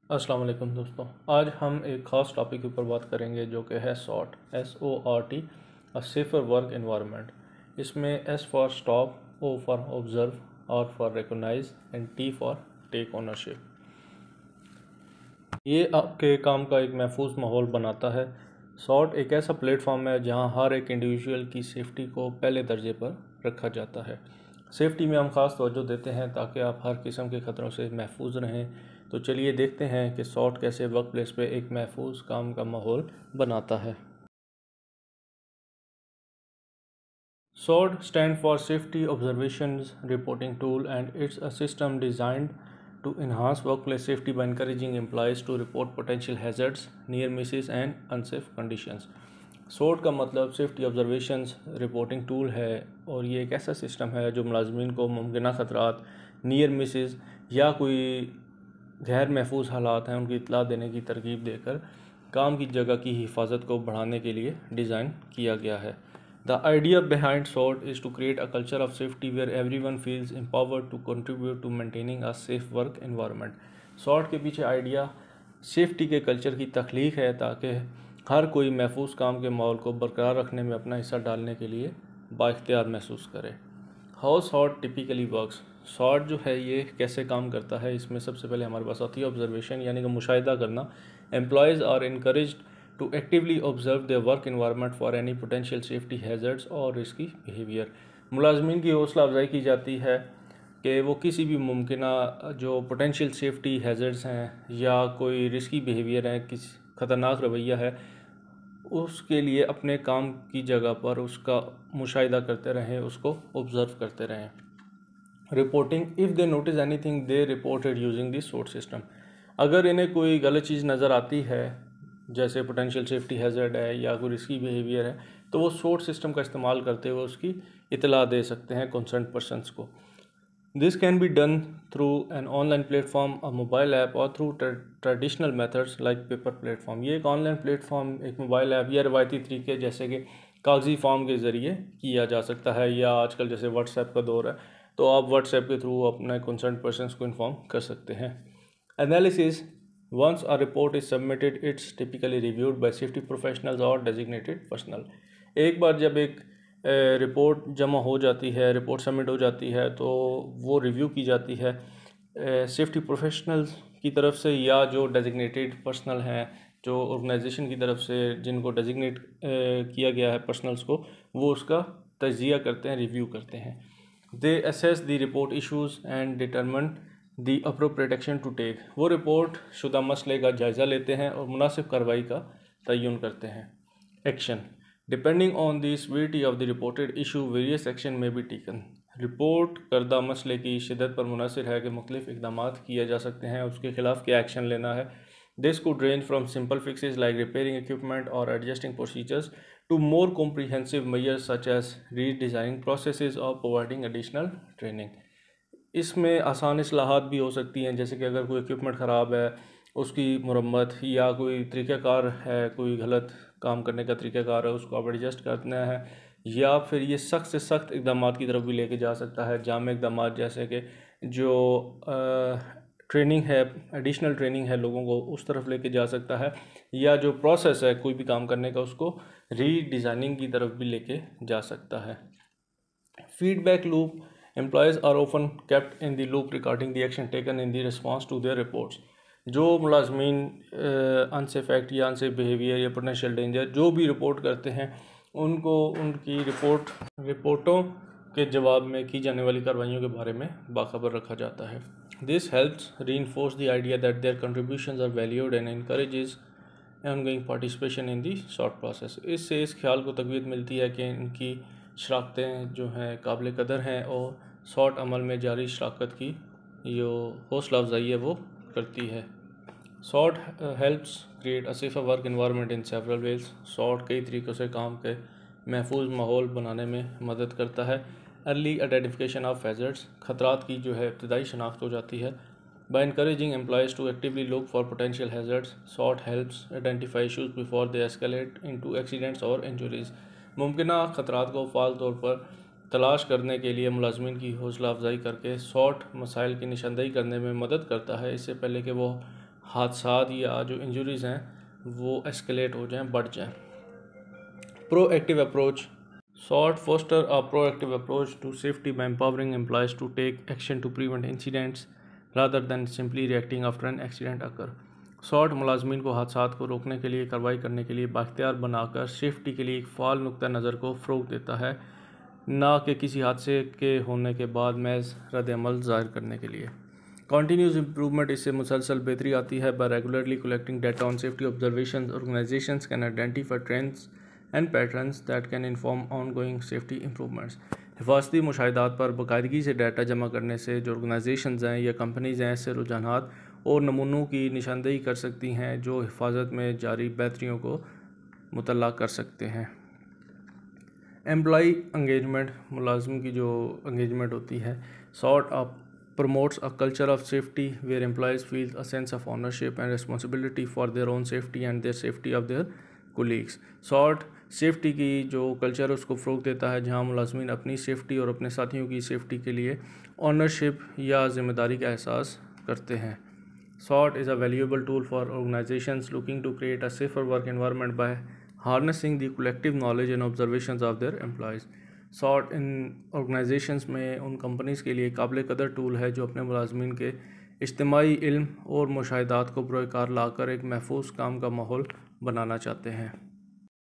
अस्सलाम वालेकुम दोस्तों। आज हम एक ख़ास टॉपिक के ऊपर बात करेंगे जो कि है sort, SORT, a safer work environment. इसमें S for stop, O for observe, R for recognise and T for take ownership. ये आपके काम का एक महफूज माहौल बनाता है। सॉर्ट एक ऐसा प्लेटफॉर्म है जहां हर एक इंडिविजुअल की सेफ्टी को पहले दर्जे पर रखा जाता है। सेफ्टी में हम खास तवज्जो देते हैं ताकि आप हर किस्म के ख़तरों से महफूज रहें। तो चलिए देखते हैं कि सॉर्ट कैसे वर्क प्लेस पे एक महफूज काम का माहौल बनाता है। SORT stands for Safety Observations Reporting Tool, and it's a system designed to enhance workplace safety by encouraging employees to report potential hazards, near misses and unsafe conditions. SORT का मतलब सेफ्टी ऑब्जर्वेशंस रिपोर्टिंग टूल है और ये एक ऐसा system है जो मुलाजमीन को मुमकिन ख़तरात, नियर मिसेस या कोई गैर महफूज हालात हैं उनकी इतला देने की तरकीब देकर काम की जगह की हिफाजत को बढ़ाने के लिए डिज़ाइन किया गया है। The idea behind SORT is to create a culture of safety where everyone feels empowered to contribute to maintaining a safe work environment. SORT के पीछे आइडिया सेफ्टी के कल्चर की तख्लीक है ताकि हर कोई महफूज काम के माहौल को बरकरार रखने में अपना हिस्सा डालने के लिए बाइख्तियार महसूस करे। How sort typically works. Sort जो है ये कैसे काम करता है, इसमें सबसे पहले हमारे पास आती है ऑब्जर्वेशन, यानी कि मुशाहिदा करना। Employees are encouraged to actively observe their work environment for any potential safety hazards और risky behavior। मुलाजमीन की हौसला अफजाई की जाती है कि वो किसी भी मुमकिना जो पोटेंशियल सेफ्टी हैज़र्ड्स हैं या कोई रिस्की बिहेवियर है, किसी ख़तरनाक रवैया है, उसके लिए अपने काम की जगह पर उसका मुशाहिदा करते रहें, उसको ऑब्ज़र्व करते रहें। Reporting, if they notice anything they reported using this sort system. अगर इन्हें कोई गलत चीज़ नज़र आती है, जैसे पोटेंशियल सेफ्टी हैज़र्ड है या कोई रिस्की बिहेवियर है, तो वो सोर्ट सिस्टम का इस्तेमाल करते हुए उसकी इतला दे सकते हैं कंसर्न्ड पर्सनस को। This can be done through an online platform, a mobile app और through traditional methods like paper platform. ये एक ऑनलाइन प्लेटफॉर्म, एक मोबाइल ऐप या रवायती तरीके जैसे कि कागजी फॉर्म के ज़रिए किया जा सकता है, या आजकल जैसे व्हाट्सएप का दौर है तो आप व्हाट्सएप के थ्रू अपने कंसर्न्ड पर्सनस को इन्फॉर्म कर सकते हैं। Analysis, once a report is submitted, it's typically reviewed by safety professionals or designated personnel। एक बार जब एक रिपोर्ट जमा हो जाती है, रिपोर्ट सबमिट हो जाती है, तो वो रिव्यू की जाती है सेफ्टी प्रोफेशनल्स की तरफ से या जो डेजिग्नेटेड पर्सनल हैं, जो ऑर्गेनाइजेशन की तरफ से जिनको डेजिग्नेट किया गया है पर्सनल्स को, वो उसका तजिया करते हैं, रिव्यू करते हैं। They assess the report issues and determine the appropriate action to take. वो रिपोर्ट शुदा मसले का जायज़ा लेते हैं और मुनासिब कार्रवाई का तयन करते हैं। Action, depending on the severity of the reported issue various action may be taken. Report करदा मसले की शिद्दत पर मुनहसर है कि मुख्तलिफ इकदाम किए जा सकते हैं, उसके खिलाफ क्या एक्शन लेना है। This could range from simple fixes like repairing equipment और adjusting procedures to more comprehensive measures such as redesigning processes और प्रोवाइडिंग एडिशनल ट्रेनिंग। इसमें आसान इस्लाहात भी हो सकती हैं, जैसे कि अगर कोई इक्विपमेंट ख़राब है उसकी मुरम्मत, या कोई तरीक़ाकार है, कोई गलत काम करने का तरीक़ाकार है, उसको आप एडजस्ट करना है, या फिर ये सख्त से सख्त इक़दाम की तरफ भी लेके जा सकता है। जाम इक़दाम जैसे कि जो ट्रेनिंग है, एडिशनल ट्रेनिंग है लोगों को, उस तरफ लेके जा सकता है, या जो प्रोसेस है कोई भी काम करने का उसको रीडिज़ाइनिंग की तरफ भी लेके जा सकता है। Feedback loop, employees are often kept in the loop regarding the action taken in the response to their reports। जो मुलाजमीन अनसेफ एक्ट या अनसेफ बिहेवियर या पोटेंशियल डेंजर जो भी रिपोर्ट करते हैं, उनको उनकी रिपोर्टों के जवाब में की जाने वाली कार्रवाइयों के बारे में बाखबर रखा जाता है। This helps reinforce the idea that their contributions are valued and encourages ongoing participation in the sort process. इससे इस ख्याल को तकवीत मिलती है कि इनकी शराकतें जो हैं काबिल कदर हैं और शॉर्ट अमल में जारी शराकत की जो हौसला अफजाई है वो करती है। Sort helps create a safer work environment in several ways. Sort कई तरीक़ों से काम के महफूज माहौल बनाने में मदद करता है। अर्ली आइडेंटिफिकेशन ऑफ हैज़र्ड्स, ख़तरात की जो है इब्तदाई शनाख्त हो जाती है। By encouraging employees to actively look for potential hazards, sort helps identify issues before they escalate into accidents और इंजरीज़। मुमकिना ख़तरात को फ़ाल तौर पर तलाश करने के लिए मुलाजमीन की हौसला अफजाई करके शॉर्ट मसाइल की निशानदेही करने में मदद करता है, इससे पहले कि वो हादसात या जो इंजरीज़ हैं वो एस्केलेट हो जाएं, बढ़ जाएं। Proactive approach SWOT foster a proactive approach to safety by empowering employees to take action to prevent incidents rather than simply reacting after an accident occur. SWOT मुलाजमीन को हादसात को रोकने के लिए कार्रवाई करने के लिए बाख्तियार बनाकर सेफ्टी के लिए एक फ़ाल नुक्ता नज़र को फ़रोग़ देता है, ना कि किसी हादसे के होने के बाद महज रद्द-ए-अमल ज़ाहिर करने के लिए। कॉन्टीन्यूस इम्प्रूवमेंट, इससे मुसलसल बेहतरी आती है। By regularly collecting data on safety observations, organisations can identify trends and patterns that can inform ongoing safety improvements. हिफाजती मुशाहिदात पर बाकायदगी से डाटा जमा करने से जो ऑर्गेनाइजेशंस हैं या कंपनीज़ हैं, ऐसे रुझानात और नमूनों की निशानदेही कर सकती हैं जो हिफाजत में जारी बेहतरियों को मुतल्ला कर सकते हैं। एम्प्लॉई इंगेजमेंट, मुलाजिम की जो इंगेजमेंट होती है। SWOT promotes a culture of safety where employees feel a sense of ownership and responsibility for their own safety and their safety of their colleagues. SWOT safety की जो कल्चर है उसको फ़रोग़ देता है, जहां मुलाजमीन अपनी सेफ्टी और अपने साथियों की सेफ्टी के लिए ऑनरशिप या ज़िम्मेदारी का एहसास करते हैं। SWOT is a valuable tool for organizations looking to create a safer work environment by harnessing the collective knowledge and observations of their employees. SWOT इन ऑर्गेनाइजेशंस में उन कंपनीज़ के लिए काबिल कदर टूल है जो अपने मुलाजमीन के इज्तिमाई इल्म और मुशाहिदात को बरोए कार लाकर एक महफूज काम का माहौल बनाना चाहते हैं।